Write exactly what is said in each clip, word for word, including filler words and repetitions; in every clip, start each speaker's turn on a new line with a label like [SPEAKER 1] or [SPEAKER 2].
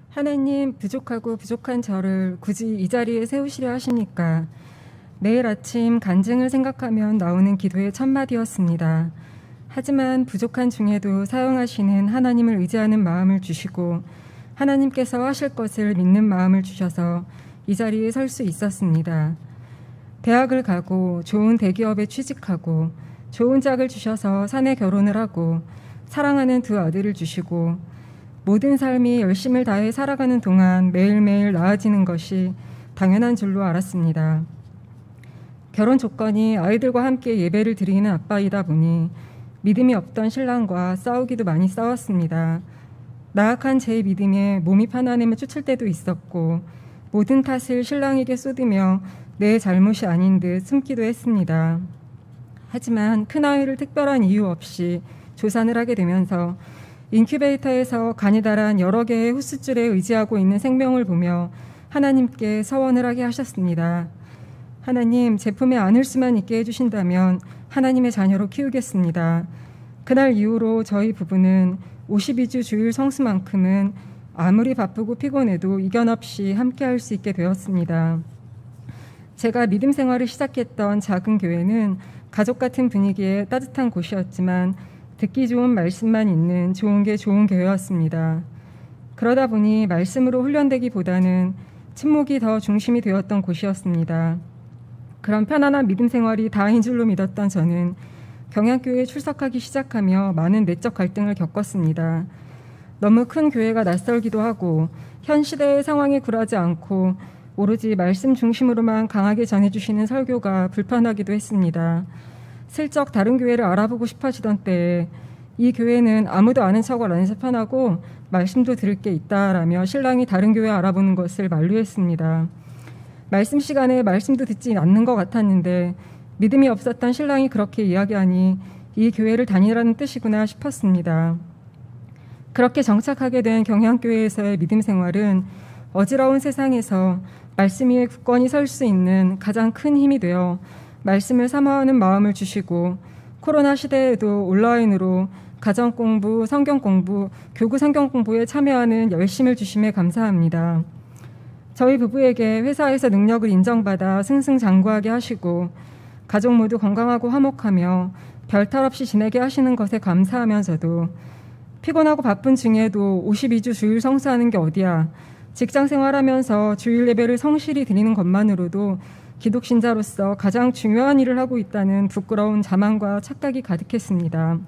[SPEAKER 1] 하나님, 부족하고 부족한 저를 굳이 이 자리에 세우시려 하십니까? 매일 아침 간증을 생각하면 나오는 기도의 첫마디였습니다. 하지만 부족한 중에도 사용하시는 하나님을 의지하는 마음을 주시고 하나님께서 하실 것을 믿는 마음을 주셔서 이 자리에 설 수 있었습니다. 대학을 가고 좋은 대기업에 취직하고 좋은 짝을 주셔서 사내 결혼을 하고 사랑하는 두 아들을 주시고 모든 삶이 열심을 다해 살아가는 동안 매일매일 나아지는 것이 당연한 줄로 알았습니다. 결혼 조건이 아이들과 함께 예배를 드리는 아빠이다 보니 믿음이 없던 신랑과 싸우기도 많이 싸웠습니다. 나약한 제 믿음에 몸이 편안함을 쫓을 때도 있었고 모든 탓을 신랑에게 쏟으며 내 잘못이 아닌 듯 숨기도 했습니다. 하지만 큰아이를 특별한 이유 없이 조산을 하게 되면서 인큐베이터에서 가니다란 여러 개의 호스줄에 의지하고 있는 생명을 보며 하나님께 서원을 하게 하셨습니다. 하나님, 제품에 안을 수만 있게 해주신다면 하나님의 자녀로 키우겠습니다. 그날 이후로 저희 부부는 오십이 주 주일 성수만큼은 아무리 바쁘고 피곤해도 이견 없이 함께할 수 있게 되었습니다. 제가 믿음 생활을 시작했던 작은 교회는 가족 같은 분위기의 따뜻한 곳이었지만 듣기 좋은 말씀만 있는 좋은 게 좋은 교회였습니다. 그러다 보니 말씀으로 훈련되기보다는 침묵이 더 중심이 되었던 곳이었습니다. 그런 편안한 믿음 생활이 다인 줄로 믿었던 저는 경양교회에 출석하기 시작하며 많은 내적 갈등을 겪었습니다. 너무 큰 교회가 낯설기도 하고 현 시대의 상황에 굴하지 않고 오로지 말씀 중심으로만 강하게 전해주시는 설교가 불편하기도 했습니다. 슬쩍 다른 교회를 알아보고 싶어지던 때에 이 교회는 아무도 아는 척을 안 해서 편하고 말씀도 들을 게 있다라며 신랑이 다른 교회 알아보는 것을 만류했습니다. 말씀 시간에 말씀도 듣지 않는 것 같았는데 믿음이 없었던 신랑이 그렇게 이야기하니 이 교회를 다니라는 뜻이구나 싶었습니다. 그렇게 정착하게 된 경양교회에서의 믿음 생활은 어지러운 세상에서 말씀 위에 굳건히 설 수 있는 가장 큰 힘이 되어 말씀을 사모하는 마음을 주시고 코로나 시대에도 온라인으로 가정 공부, 성경 공부, 교구 성경 공부에 참여하는 열심을 주심에 감사합니다. 저희 부부에게 회사에서 능력을 인정받아 승승장구하게 하시고 가족 모두 건강하고 화목하며 별탈 없이 지내게 하시는 것에 감사하면서도 피곤하고 바쁜 중에도 오십이 주 주일 성수하는 게 어디야. 직장 생활하면서 주일 예배를 성실히 드리는 것만으로도 기독신자로서 가장 중요한 일을 하고 있다는 부끄러운 자만과 착각이 가득했습니다.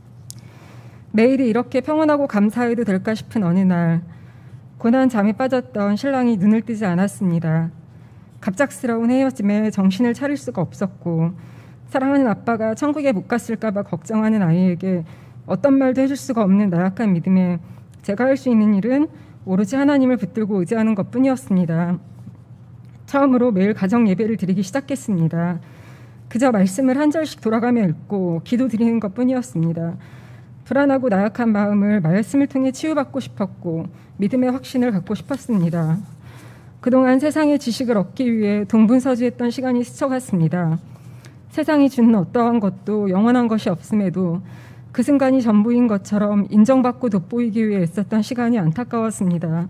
[SPEAKER 1] 매일이 이렇게 평온하고 감사해도 될까 싶은 어느 날 고난 잠에 빠졌던 신랑이 눈을 뜨지 않았습니다. 갑작스러운 헤어짐에 정신을 차릴 수가 없었고 사랑하는 아빠가 천국에 못 갔을까 봐 걱정하는 아이에게 어떤 말도 해줄 수가 없는 나약한 믿음에 제가 할 수 있는 일은 오로지 하나님을 붙들고 의지하는 것뿐이었습니다. 처음으로 매일 가정 예배를 드리기 시작했습니다. 그저 말씀을 한 절씩 돌아가며 읽고 기도 드리는 것뿐이었습니다. 불안하고 나약한 마음을 말씀을 통해 치유받고 싶었고 믿음의 확신을 갖고 싶었습니다. 그동안 세상의 지식을 얻기 위해 동분서주했던 시간이 스쳐갔습니다. 세상이 주는 어떠한 것도 영원한 것이 없음에도 그 순간이 전부인 것처럼 인정받고 돋보이기 위해 애썼던 시간이 안타까웠습니다.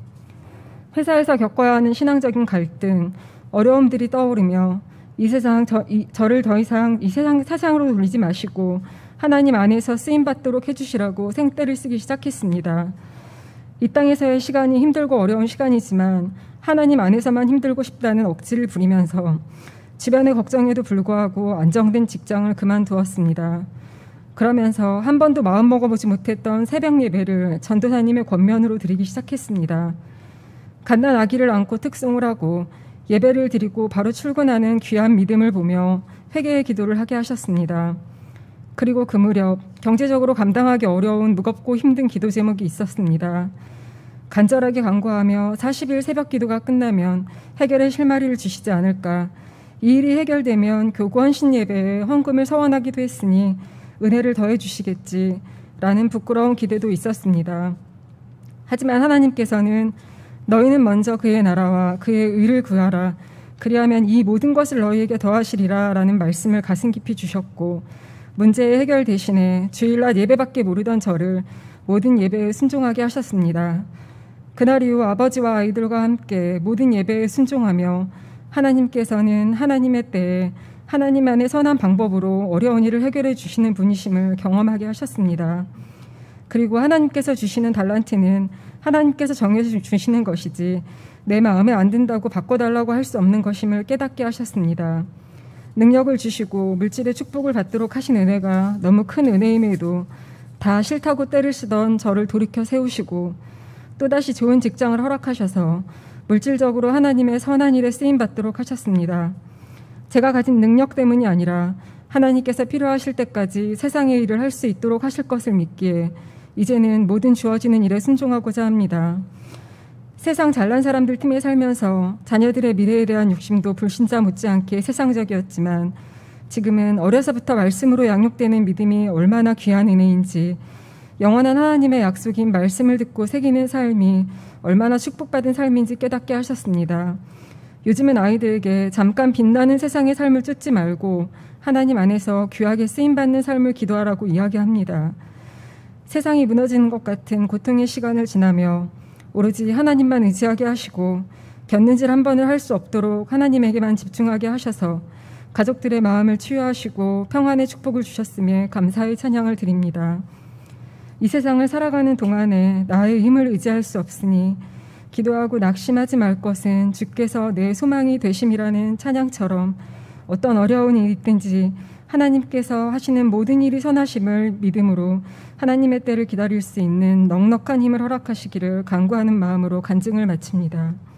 [SPEAKER 1] 회사에서 겪어야 하는 신앙적인 갈등, 어려움들이 떠오르며 이 세상 저, 이, 저를 더 이상 이 세상 사상으로 돌리지 마시고 하나님 안에서 쓰임받도록 해주시라고 생떼를 쓰기 시작했습니다. 이 땅에서의 시간이 힘들고 어려운 시간이지만 하나님 안에서만 힘들고 싶다는 억지를 부리면서 주변의 걱정에도 불구하고 안정된 직장을 그만두었습니다. 그러면서 한 번도 마음 먹어보지 못했던 새벽 예배를 전도사님의 권면으로 드리기 시작했습니다. 갓난 아기를 안고 특송을 하고 예배를 드리고 바로 출근하는 귀한 믿음을 보며 회개의 기도를 하게 하셨습니다. 그리고 그 무렵 경제적으로 감당하기 어려운 무겁고 힘든 기도 제목이 있었습니다. 간절하게 간구하며 사십 일 새벽 기도가 끝나면 해결의 실마리를 주시지 않을까. 이 일이 해결되면 교구 헌신 예배에 헌금을 서원하기도 했으니 은혜를 더해 주시겠지라는 부끄러운 기대도 있었습니다. 하지만 하나님께서는 너희는 먼저 그의 나라와 그의 의를 구하라. 그리하면 이 모든 것을 너희에게 더하시리라 라는 말씀을 가슴 깊이 주셨고 문제의 해결 대신에 주일날 예배밖에 모르던 저를 모든 예배에 순종하게 하셨습니다. 그날 이후 아버지와 아이들과 함께 모든 예배에 순종하며 하나님께서는 하나님의 때에 하나님만의 선한 방법으로 어려운 일을 해결해 주시는 분이심을 경험하게 하셨습니다. 그리고 하나님께서 주시는 달란트는 하나님께서 정해 주시는 것이지 내 마음에 안 든다고 바꿔달라고 할 수 없는 것임을 깨닫게 하셨습니다. 능력을 주시고 물질의 축복을 받도록 하신 은혜가 너무 큰 은혜임에도 다 싫다고 때를 쓰던 저를 돌이켜 세우시고 또다시 좋은 직장을 허락하셔서 물질적으로 하나님의 선한 일에 쓰임받도록 하셨습니다. 제가 가진 능력 때문이 아니라 하나님께서 필요하실 때까지 세상의 일을 할 수 있도록 하실 것을 믿기에 이제는 모든 주어지는 일에 순종하고자 합니다. 세상 잘난 사람들 틈에 살면서 자녀들의 미래에 대한 욕심도 불신자 못지않게 세상적이었지만 지금은 어려서부터 말씀으로 양육되는 믿음이 얼마나 귀한 은혜인지 영원한 하나님의 약속인 말씀을 듣고 새기는 삶이 얼마나 축복받은 삶인지 깨닫게 하셨습니다. 요즘은 아이들에게 잠깐 빛나는 세상의 삶을 쫓지 말고 하나님 안에서 귀하게 쓰임받는 삶을 기도하라고 이야기합니다. 세상이 무너지는 것 같은 고통의 시간을 지나며 오로지 하나님만 의지하게 하시고 곁눈질 한 번을 할 수 없도록 하나님에게만 집중하게 하셔서 가족들의 마음을 치유하시고 평안의 축복을 주셨음에 감사의 찬양을 드립니다. 이 세상을 살아가는 동안에 나의 힘을 의지할 수 없으니 기도하고 낙심하지 말 것은 주께서 내 소망이 되심이라는 찬양처럼 어떤 어려운 일이 있든지 하나님께서 하시는 모든 일이 선하심을 믿음으로 하나님의 때를 기다릴 수 있는 넉넉한 힘을 허락하시기를 간구하는 마음으로 간증을 마칩니다.